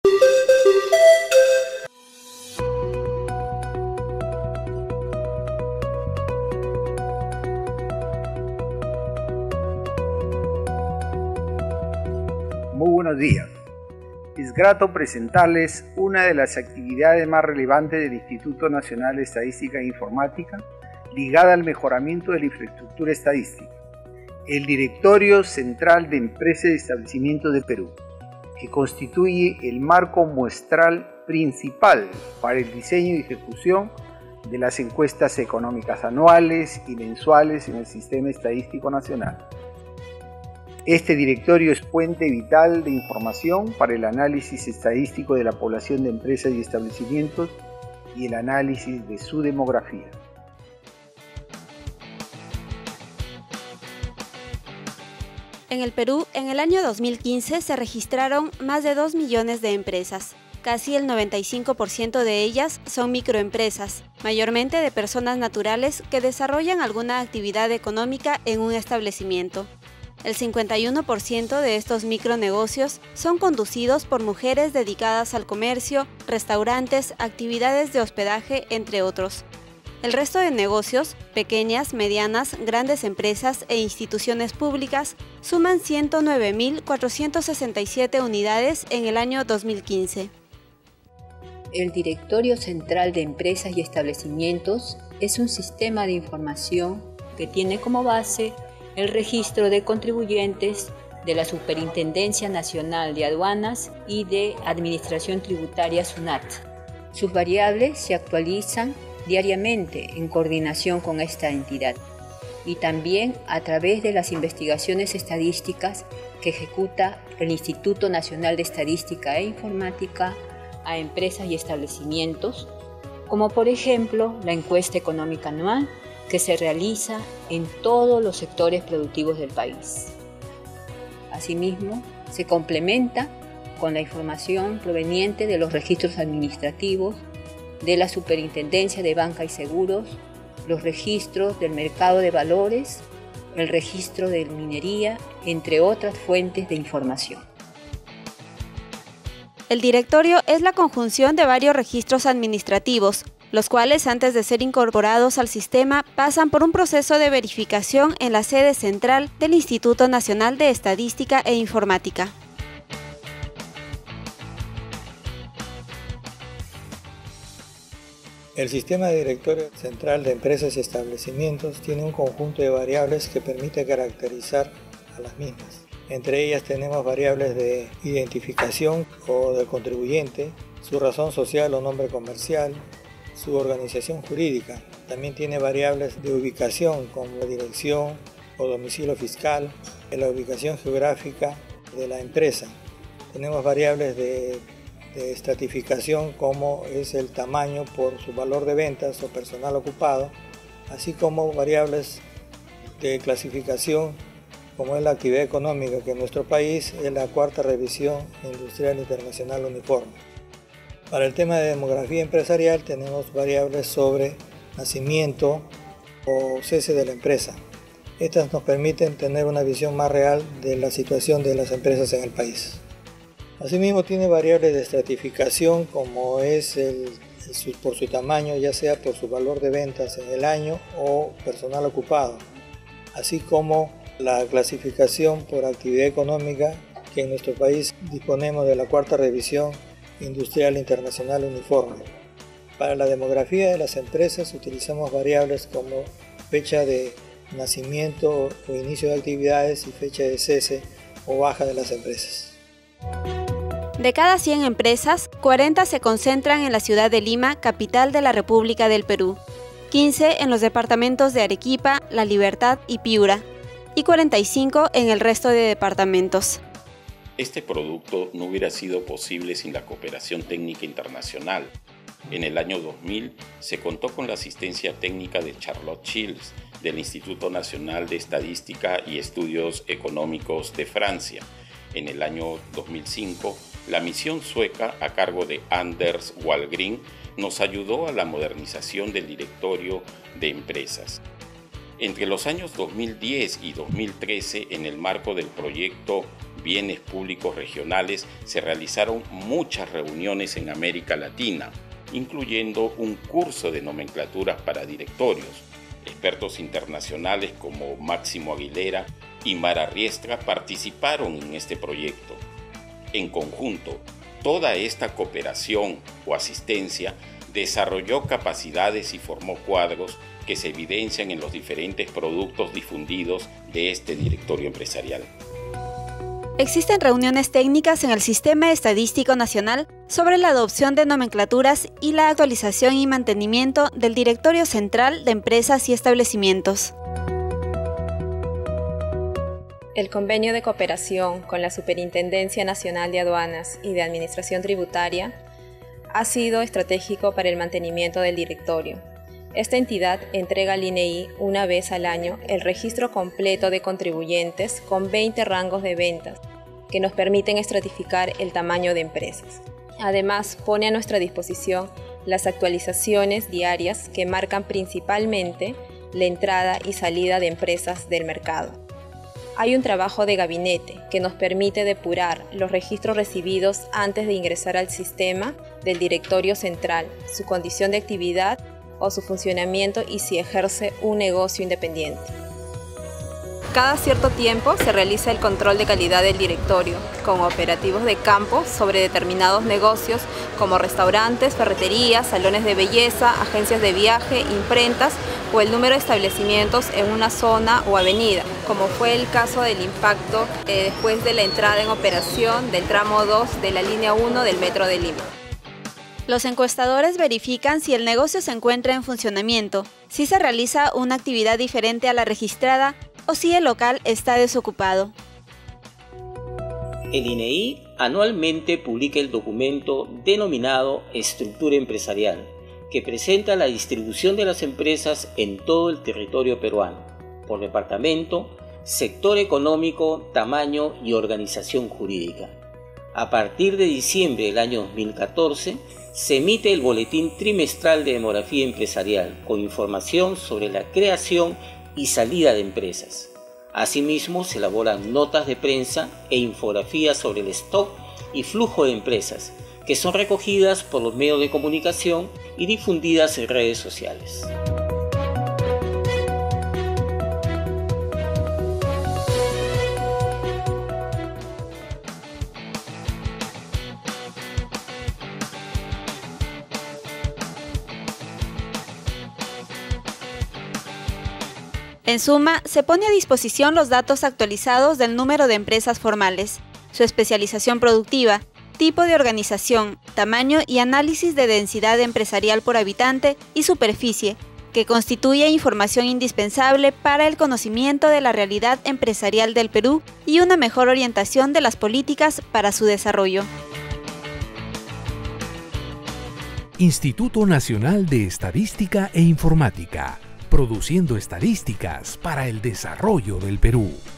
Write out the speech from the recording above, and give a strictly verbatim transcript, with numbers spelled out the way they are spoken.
Muy buenos días. Es grato presentarles una de las actividades más relevantes del Instituto Nacional de Estadística e Informática ligada al mejoramiento de la infraestructura estadística, el Directorio Central de Empresas y Establecimientos de Perú, que constituye el marco muestral principal para el diseño y ejecución de las encuestas económicas anuales y mensuales en el Sistema Estadístico Nacional. Este directorio es puente vital de información para el análisis estadístico de la población de empresas y establecimientos y el análisis de su demografía. En el Perú, en el año dos mil quince se registraron más de dos millones de empresas. Casi el noventa y cinco por ciento de ellas son microempresas, mayormente de personas naturales que desarrollan alguna actividad económica en un establecimiento. El cincuenta y uno por ciento de estos micronegocios son conducidos por mujeres dedicadas al comercio, restaurantes, actividades de hospedaje, entre otros. El resto de negocios, pequeñas, medianas, grandes empresas e instituciones públicas, suman ciento nueve mil cuatrocientas sesenta y siete unidades en el año dos mil quince. El Directorio Central de Empresas y Establecimientos es un sistema de información que tiene como base el registro de contribuyentes de la Superintendencia Nacional de Aduanas y de Administración Tributaria SUNAT. Sus variables se actualizan diariamente en coordinación con esta entidad y también a través de las investigaciones estadísticas que ejecuta el Instituto Nacional de Estadística e Informática a empresas y establecimientos, como por ejemplo la encuesta económica anual que se realiza en todos los sectores productivos del país. Asimismo, se complementa con la información proveniente de los registros administrativos, de la Superintendencia de Banca y Seguros, los registros del mercado de valores, el registro de minería, entre otras fuentes de información. El directorio es la conjunción de varios registros administrativos, los cuales antes de ser incorporados al sistema pasan por un proceso de verificación en la sede central del Instituto Nacional de Estadística e Informática. El Sistema de Directorio Central de Empresas y Establecimientos tiene un conjunto de variables que permite caracterizar a las mismas. Entre ellas tenemos variables de identificación o del contribuyente, su razón social o nombre comercial, su organización jurídica. También tiene variables de ubicación como la dirección o domicilio fiscal, la ubicación geográfica de la empresa. Tenemos variables de, de estratificación como es el tamaño por su valor de ventas o personal ocupado, así como variables de clasificación como es la actividad económica, que en nuestro país es la cuarta revisión industrial internacional uniforme. Para el tema de demografía empresarial tenemos variables sobre nacimiento o cese de la empresa. Estas nos permiten tener una visión más real de la situación de las empresas en el país. Asimismo tiene variables de estratificación como es el, el, por su tamaño, ya sea por su valor de ventas en el año o personal ocupado, así como la clasificación por actividad económica, que en nuestro país disponemos de la cuarta revisión industrial internacional uniforme. Para la demografía de las empresas utilizamos variables como fecha de nacimiento o inicio de actividades y fecha de cese o baja de las empresas. De cada cien empresas, cuarenta se concentran en la ciudad de Lima, capital de la República del Perú, quince en los departamentos de Arequipa, La Libertad y Piura, y cuarenta y cinco en el resto de departamentos. Este producto no hubiera sido posible sin la cooperación técnica internacional. En el año dos mil se contó con la asistencia técnica de Charlotte Shields, del Instituto Nacional de Estadística y Estudios Económicos de Francia. En el año dos mil cinco, la misión sueca a cargo de Anders Wahlgren nos ayudó a la modernización del directorio de empresas. Entre los años dos mil diez y dos mil trece, en el marco del proyecto bienes públicos regionales se realizaron muchas reuniones en América Latina, incluyendo un curso de nomenclaturas para directorios. Expertos internacionales como Máximo Aguilera y Mara Riestra participaron en este proyecto. En conjunto, toda esta cooperación o asistencia desarrolló capacidades y formó cuadros que se evidencian en los diferentes productos difundidos de este directorio empresarial. Existen reuniones técnicas en el Sistema Estadístico Nacional sobre la adopción de nomenclaturas y la actualización y mantenimiento del Directorio Central de Empresas y Establecimientos. El convenio de cooperación con la Superintendencia Nacional de Aduanas y de Administración Tributaria ha sido estratégico para el mantenimiento del directorio. Esta entidad entrega al I N E I una vez al año el registro completo de contribuyentes con veinte rangos de ventas que nos permiten estratificar el tamaño de empresas. Además, pone a nuestra disposición las actualizaciones diarias que marcan principalmente la entrada y salida de empresas del mercado. Hay un trabajo de gabinete que nos permite depurar los registros recibidos antes de ingresar al sistema del directorio central, su condición de actividad o su funcionamiento y si ejerce un negocio independiente. Cada cierto tiempo se realiza el control de calidad del directorio, con operativos de campo sobre determinados negocios como restaurantes, ferreterías, salones de belleza, agencias de viaje, imprentas o el número de establecimientos en una zona o avenida, como fue el caso del impacto eh, después de la entrada en operación del tramo dos de la línea uno del Metro de Lima. Los encuestadores verifican si el negocio se encuentra en funcionamiento, si se realiza una actividad diferente a la registrada o si el local está desocupado. El I N E I anualmente publica el documento denominado Estructura Empresarial, que presenta la distribución de las empresas en todo el territorio peruano, por departamento, sector económico, tamaño y organización jurídica. A partir de diciembre del año dos mil catorce, se emite el Boletín Trimestral de Demografía Empresarial, con información sobre la creación y salida de empresas. Asimismo, se elaboran notas de prensa e infografías sobre el stock y flujo de empresas, que son recogidas por los medios de comunicación y difundidas en redes sociales. En suma, se pone a disposición los datos actualizados del número de empresas formales, su especialización productiva, tipo de organización, tamaño y análisis de densidad empresarial por habitante y superficie, que constituye información indispensable para el conocimiento de la realidad empresarial del Perú y una mejor orientación de las políticas para su desarrollo. Instituto Nacional de Estadística e Informática, produciendo estadísticas para el desarrollo del Perú.